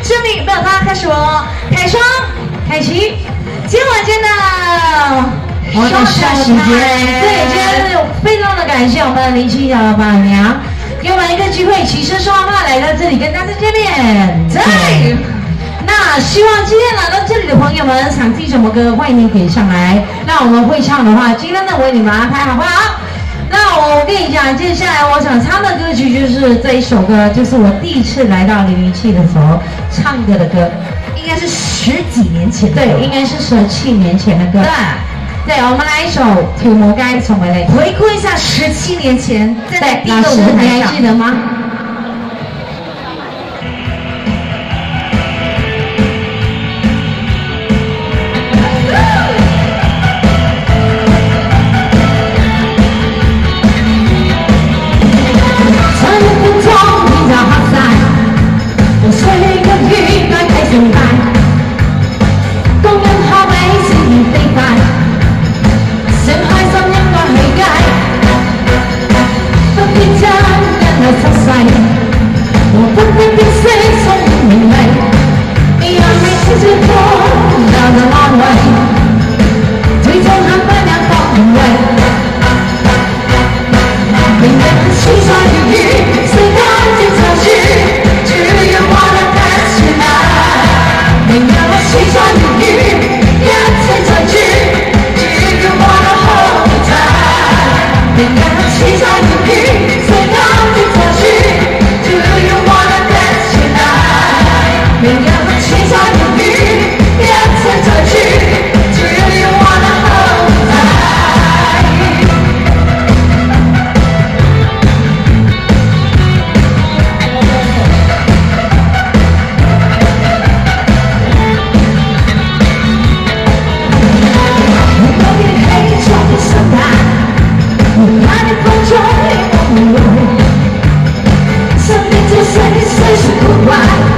这里没有他，开始哦，凯双、凯琪，今天晚间的我的小时间，对，今天非常的感谢我们林青霞老板娘给我们一个机会，起身说话来到这里跟大家见面。对，那希望今天来到这里的朋友们想听什么歌，欢迎你点上来。那我们会唱的话，今天呢为你们安排好不好？那我跟你讲，接下来我想唱的歌曲就是这一首歌，就是我第一次来到007的时候唱歌的歌， 应该是10几年前的， 对，应该是17年前的歌。对，我们来一首《條魔街》送回你， 回顾一下17年前站在第一个老师， 舞台你还上， 记得吗？ Why?